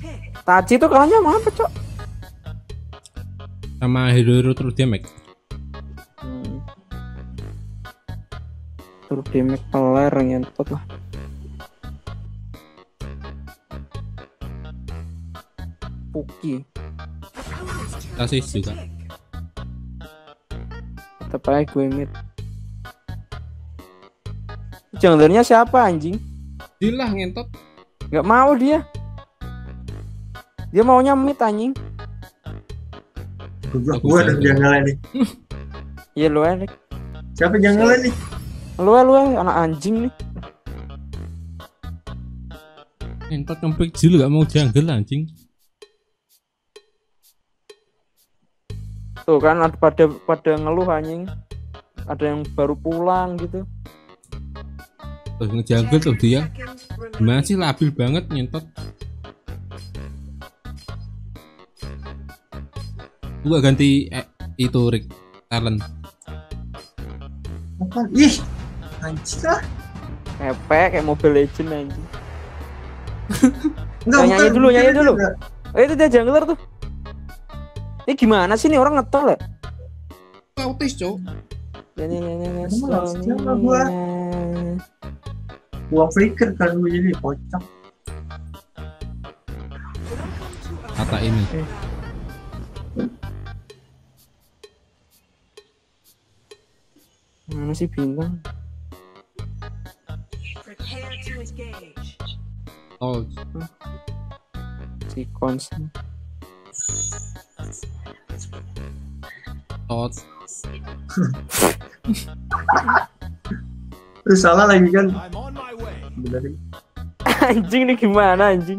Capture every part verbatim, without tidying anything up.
Tachi tuh kalahnya sama apa, Cok? Sama hero-hero terus damage. Hmm. Terus damage peler ngentot lah. Puki. Asis juga. Tetep aja gue mid. Junglernya siapa anjing? Dilah ngentot. Gak mau dia. Dia maunya mid anjing. Gua gua ada janggalan nih. Iya lu aja. Siapa janggalan nih? Lu aja, lu aja, anak anjing nih. Ngentot nyempik jil gak mau jungle anjing. Tuh kan ada pada pada ngeluh anjing. Ada yang baru pulang gitu. Terus ngejungle tuh dia. Gimana sih labil banget ngentot. Gua ganti eh, itu Rick talent. Apa? Ih, anjir lah. Epek kayak Mobile Legend anjing. Enggak, Nyanyi bukan, dulu, bukan nyanyi itu dulu. enggak. Oh itu dia jungler tuh. Ini gimana sih nih orang ngetol ya? Autis, Cok. Nyanyi nyanyi nyanyi. Kamu langsung sama gua. Gua flicker kan gua jadi kocak. Kata ini. Mana sih bintang? Oh, Si Kons. oh. Terus salah lagi kan. Bener. Anjing nih gimana anjing?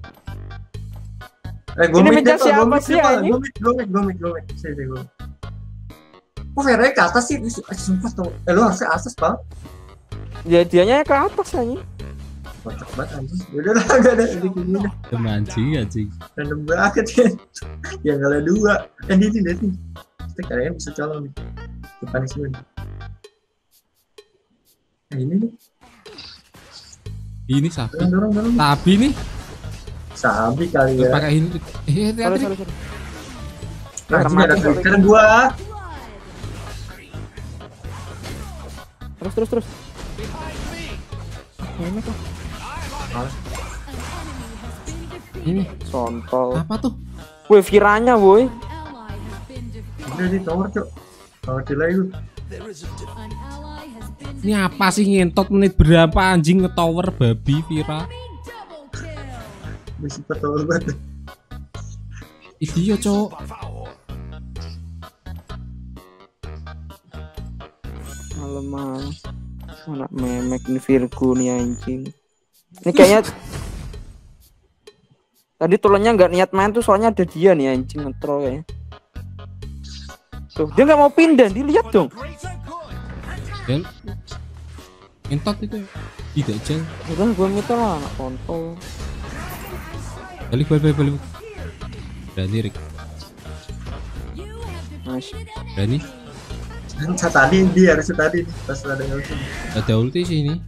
Eh, gua Ini mid meja deh, Pak. siapa Gua mid sih, deh, Pak. anjing? Gua mid, gua mid, gua mid, gua mid. Sini, sini, gua. Kok Vera ke atas sih? Ah, sumpah tuh. Eh, lu harusnya atas, Bang. Ya dianya ke atas anjing. Kocak banget anjing. Udah lah, enggak ada ini gini dah. Anjing, anjing. Random banget kan. Ya enggak ada dua. Eh, ini nih, ini. Kita kayaknya bisa colong nih. Depan sini. Nah, ini nih. Ini sapi. Dorong, dorong, dorong. Sapi nih. Sabi kali Lu ya. pakai ini. Eh, Sorry, hati-hati. sorry, sorry. Nah, anjing ada flicker gua. Terus terus terus. Ini kok Ini sontol. apa tuh? Wih, Viranya woi. Udah di tower, Cok. Tower delay lu. Ini apa sih ngentot menit berapa anjing nge-tower babi Vira? Bisa tower banget. Iya, Cok. Alamak. Anak memek nih Virgo nih anjing. Ini kayaknya tadi tulennya nggak niat main tuh soalnya ada dia nih anjing ngetrol kayaknya. Tuh dia nggak mau pindah, dilihat dong. Dan ngentot itu tidak jeng. Udah gue minta lah anak kontol. Balik balik balik balik. Berani Rick. Nice. Berani. Saat tadi dia harusnya tadi nih, pas ada ulti. Ada ulti sih ini.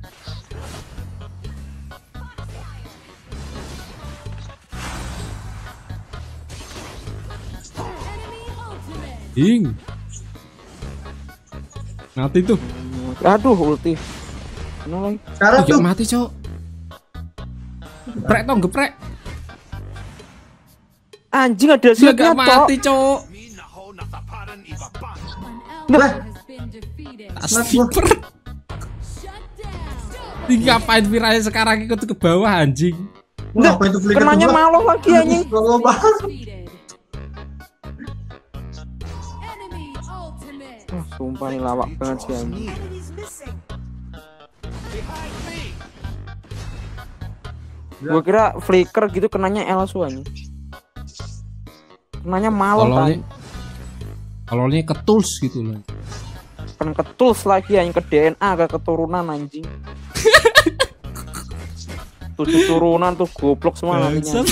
Ding. Mati tuh. Aduh ulti. Mana lagi? Sekarang Tidak tuh mati, Cok. Geprek tong, geprek. Anjing ada Dia shieldnya gak mati, Cok. lah, Sniper. Ini ngapain Viranya sekarang ikut ke bawah anjing? Nggak, apa itu flicker kenanya gua? malu lagi anjing. Gua banget. Wah, sumpah nih lawak banget sih anjing. Gua kira flicker gitu kenanya Elsu anjing. Kenanya malu Kalau kan. ini kalau ini ketuls gitu loh. Kan ketuls lagi anjing ke D N A ke keturunan anjing. Tujuh turunan tuh goblok semua nantinya.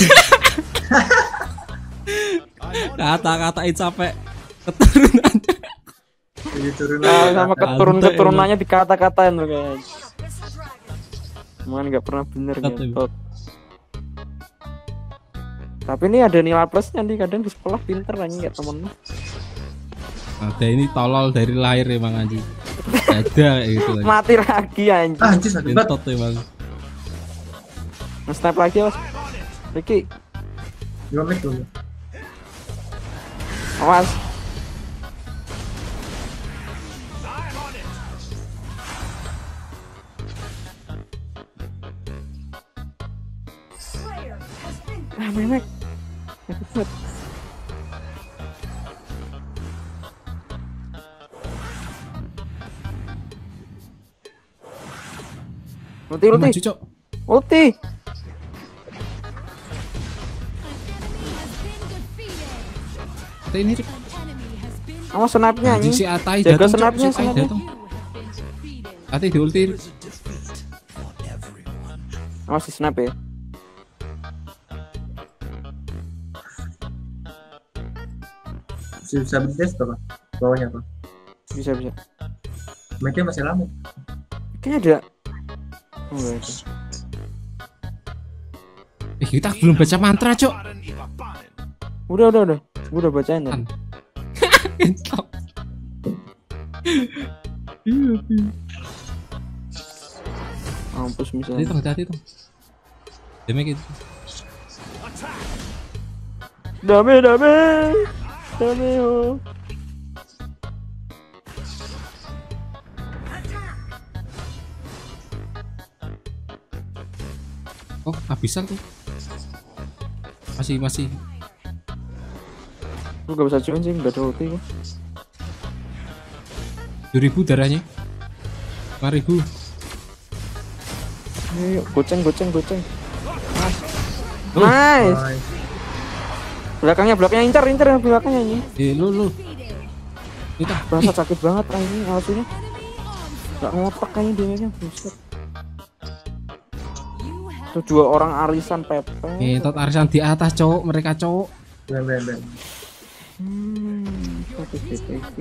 Kata-katain sampai keturunan. Jadi turun Nah, aja. sama keturun-keturunannya dikata-katain tuh kayaknya. Cuman nggak pernah bener Kata- gitu. Tapi ini ada nilai plusnya nih, kadang di sekolah pinter anjing kayak temen. Ada ini tolol dari lahir emang anjing. Ada gitu lagi. Mati lagi anjing. Ah, anjir sakit banget. Entot emang. Nge-snap lagi Mas. Ricky, Dua menit dulu. awas. Ah, memek. Cepet. Ulti, ulti, Maju, Cok. ulti. Kata ini Cok. Awas snapnya Anjing anjing. si Atai Jaga datang, Cok. snapnya, Si Atai snapnya. datang. Atai di ulti. Awas di snap ya. Bisa bisa apa? Bawahnya apa? Bisa bisa. Mereka masih lama. Kayaknya ada. Oh, enggak ada. Eh, kita belum baca mantra, Cok. Udah udah udah. Gua udah bacain tadi. Entok. Iya, iya. Mampus Hati misalnya. tong, hati tong. Demek gitu. Dame dame. Dame oh. Oh, habisan tuh. Masih masih. Lu gak bisa join sih, gak ada ulti gua. dua ribu darahnya. lima ribu. Ayo, goceng goceng goceng. Oh, Nice. Bye. Belakangnya belakangnya incar incar belakangnya ini. eh lu lu. Kita Berasa sakit banget ah ini alsunya. Gak ngotak kayaknya dia buset. Tuh dua orang arisan Pepe. ngentot arisan di atas, Cok. Mereka, Cok. Ben ben ben. Hmm, satu P P K.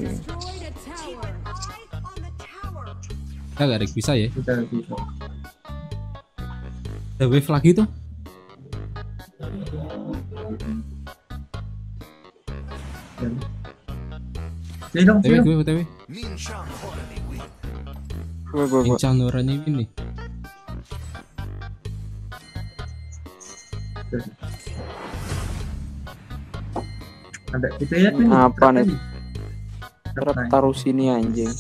Kita gak ada yang bisa ya. Kita bisa. Ada wave lagi tuh. Ben. Sini dong, sini T W dong. gue, T W. Gua gua gua. Incan orangnya ini. Ada kita ya ini. Apa nih? Ini. Trap Trap taruh sini anjing.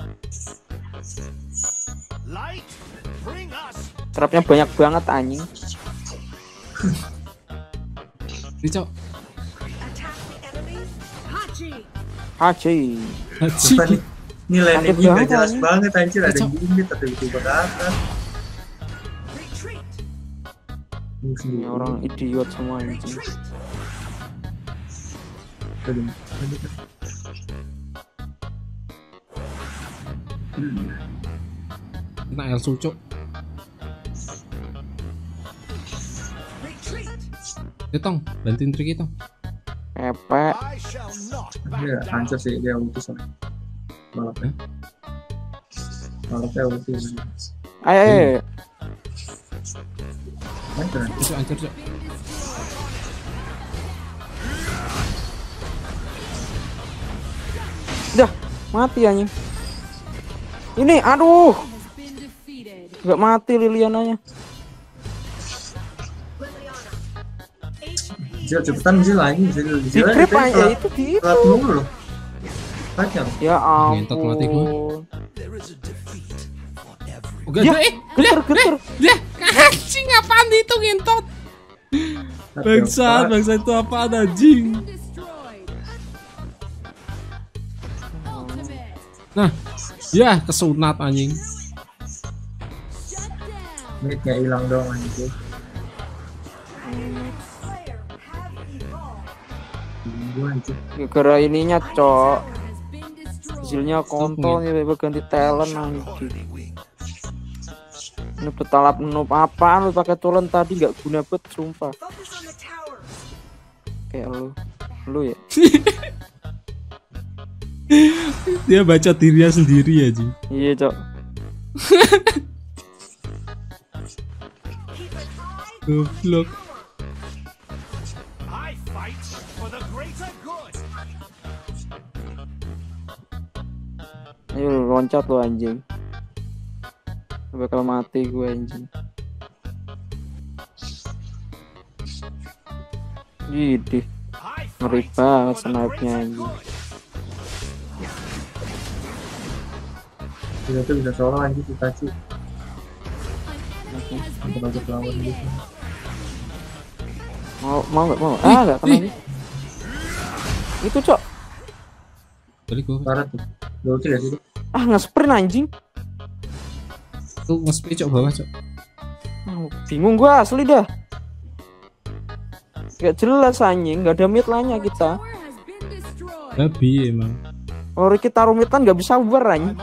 Trapnya banyak banget anjing. Ini, Cok. Haji. Haji. Apa nih? Nilai Sakit ini gak banget, jelas anjing. banget anjir, ada Cok. gini tapi tiba ke atas. Ini Ini sendiri. orang idiot semua anjing. Aduh, aduh. Hmm. Kena Elsu, Cok. Ya, Tong. Bantuin trik itu. Pepe. Dia hancur sih dia ulti sama. Balapnya. Balapnya ulti. Ayo ayo. ayo. Hancur. Itu hancur, Cok. Dah, mati anjing. Ini aduh. Gak mati Liliananya. Zil cepetan Zil lagi Zil Di Zil grip aja itu di itu. telat dulu loh. Kacau. Ya Ngentot mati gua. ampun. Oh, gak Ya, ada, eh. geter geter. Lah, anjing apaan itu ngentot? Bangsat, bangsat itu apaan anjing? Nah, ya kesunat anjing. Menitnya hilang dong anjing. Gua anjing. Gara ininya cok. Hasilnya kontol nih bebek ganti talent anjing. Ini petalap noob apaan lu pakai talent tadi nggak guna bet sumpah. Kayak lu. Lu ya. Dia baca dirinya sendiri aja. Iya cok. Goblok. Ayo loncat lo anjing. Bakal mati gue anjing. Gini. Ngeri banget snipe-nya anjing. Kita tuh bisa solo anjing kita sih. Untuk lawan gitu. Mau mau nggak mau? Ah nggak kena nih. Itu cok. Balik gua. Parah tuh. Lu ulti gak sih? Ah nge-sprint anjing. Tuh nge-spray cok bawah cok. Oh, bingung gua asli dah. Gak jelas anjing, gak ada mid line-nya kita. Babi emang. Kalau kita rumitan gak bisa war anjing.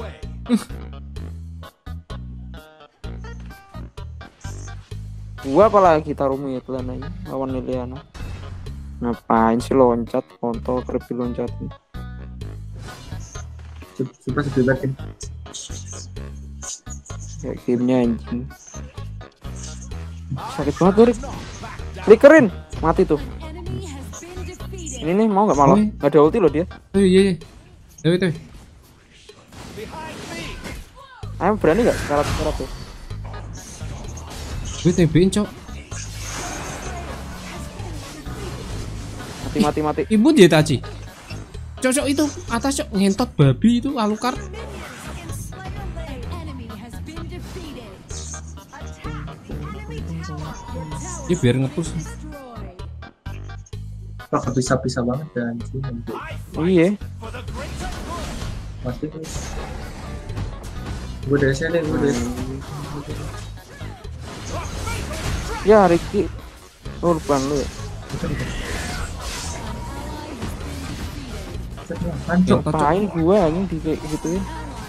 Gua apalagi taruh mid line aja lawan Liliana. Ngapain sih loncat, kontol creepy loncat. Super sedih banget. Ya gamenya anjing. Sakit banget tuh Rick. Flickerin, mati tuh. Ini nih mau nggak malah? Nggak ada ulti loh dia. Oh iya iya. Tapi tapi. Ayo berani nggak syarat-syarat tuh? Gue T B-in cok. Mati mati mati. Ibu dia Taci. Cocok itu atas cok ngentot babi itu Alucard. Ya biar ngepush. Kok bisa-bisa banget dan sih. Iya. Pasti. Gue dari sini gue dari. Ya Ricky. Oh depan lu ya. Hancur. Ngapain gua anjing di kayak gituin.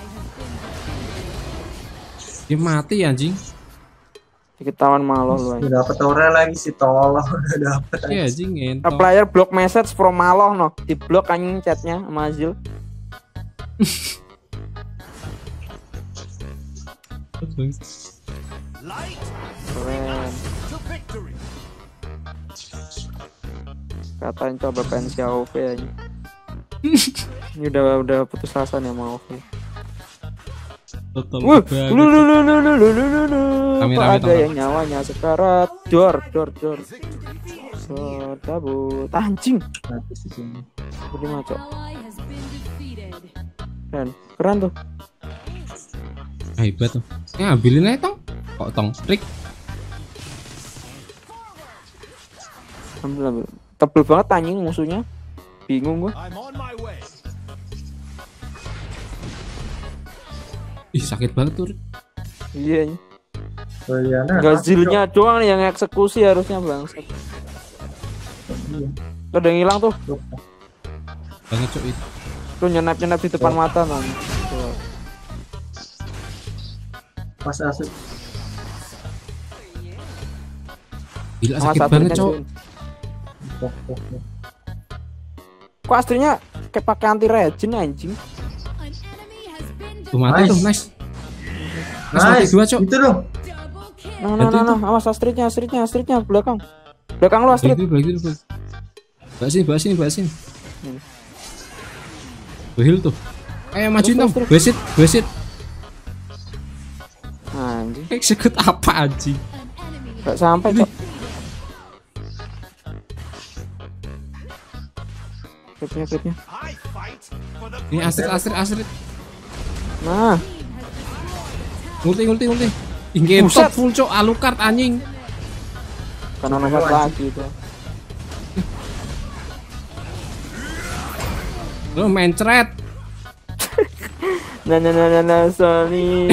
Dia mati anjing. Diketahuan malah lu anjing. Udah dapet Aurel lagi sih tolong. Udah dapet Iya anjing A ngentot. player block message from Maloh no. Di blok anjing chatnya sama Azil. Keren. Katain coba pensi A O V aja. Ini udah udah putus asa nih sama A O V. Total Wuh, banget. lu lu lu lu lu lu lu lu lu. Kami Kok rame ada total. yang nyawanya sekarat. Dor dor dor. Sedabut anjing. Mati sih sini. Udah maco. Keren, keren tuh. Ah, hebat tuh. Ya ambilin aja tong. Kok tong trik. Ambil ambil. Tebel banget anjing musuhnya. Bingung gua. Ih sakit banget tuh. Iya. Liliana. Gazilnya doang nih yang eksekusi harusnya bangsat. Ada yang hilang tuh. Banget cok itu. Tuh nyenap-nyenap di depan mata man. Tuh. Pas asik. Gila Sama sakit satu banget kan, cok. Jun. Pok pok pok. Kok aslinya kayak pakai anti regen anjing. Tuh mati Nice. tuh nice. Nice mati Nice. dua cok. Itu dong. Nah nah nah, nah. awas Astridnya Astridnya Astridnya belakang. Belakang lu Astrid. Balik dulu balik dulu. balik. Bahas ini bahas ini bahas ini. Hmm. Behil tuh. Ayo majuin Terus, dong. terus, Besit besit. Anjing. Execute apa anjing? Gak sampai kok. Klipnya klipnya. Ini Astrid Astrid Astrid. Nah, Multi multi multi. Ingin Buset. top full cok Alucard anjing. karena nomor lagi itu. Lo mencret. Nah nah nah nah, nah sorry.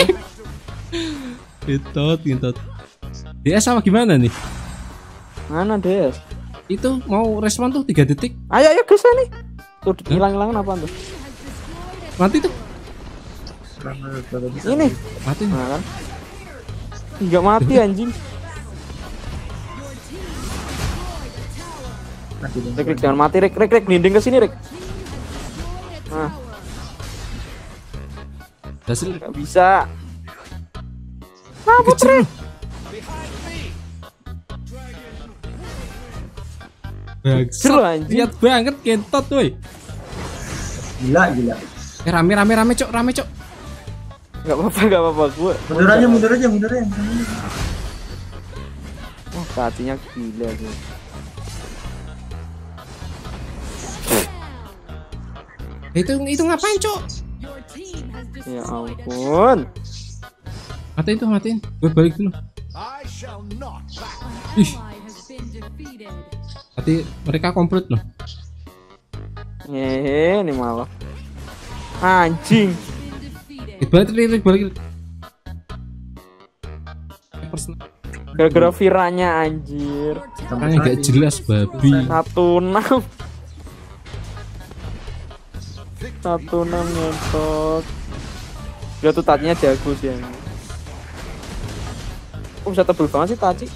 Gitot gitot. Dia sama gimana nih? Mana Des? Itu mau respon tuh tiga detik. Ayo ayo ke sini. Tuh hilang-hilangan apa tuh? Mati tuh. Ini. Mati. Nah kan. Enggak mati anjing. Rek, Rek, jangan mati Rek, Rek, Rek, glinding ke sini Rek. Nah, Hasil nggak bisa. Ah, putri. Bangsat, Jelas, anjing. lihat banget kentot woi. Gila, gila. Eh rame rame rame cok, rame cok. Gak apa-apa, gak apa-apa gue. Mundur aja, mundur aja, mundur aja. Wah, tadinya gila sih. Itu itu ngapain cok? Ya ampun. Matiin tuh, matiin. Gue balik dulu. Ih, berarti mereka komplit loh. Hehe, ini malah. Anjing. Eh, balik, balik, balik. Personal. Gara-gara viranya anjir. Orangnya gak jelas babi. Satu enam. Satu enam ngentot. Dia tuh tadinya jago sih yang. Oh, bisa tebel banget sih Taci.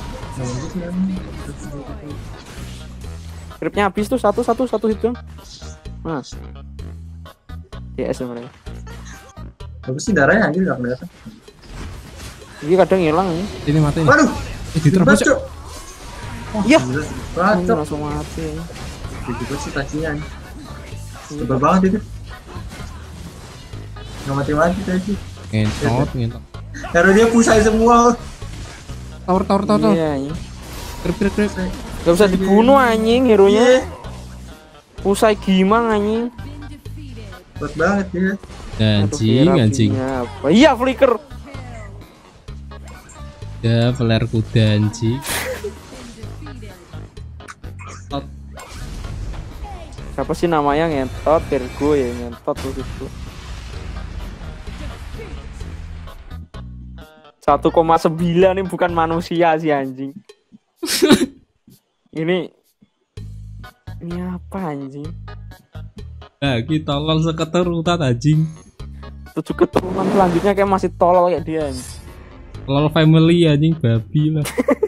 Gripnya habis tuh satu satu satu hitung. Mas. D S ya mereka. Bagus sih darahnya anjir gak kelihatan. Ini kadang hilang ya. Ini matiin. Waduh. Eh, diterobos cok. Iya. Bacok. Langsung mati. Gitu sih tacinya. Tebal banget itu. Nggak mati-mati tadi. Ngentot, ngentot. Karena dia pusai semua. Tower, tower, tower, tower. Iya, iya. Krip, krip, krip. Gak bisa dibunuh anjing hero nya. Usai gimang anjing. Kuat banget dia. Anjing, anjing. Apa? Iya, flicker. Ya, peler kuda anjing. Tot. Siapa sih namanya ngentot? Virgo ya ngentot tuh itu. satu koma sembilan ini bukan manusia sih anjing. Ini ini apa anjing? Nah, kita tolol seketurunan anjing. Tujuh keturunan selanjutnya kayak masih tolol kayak dia anjing. Tolol family anjing babi lah.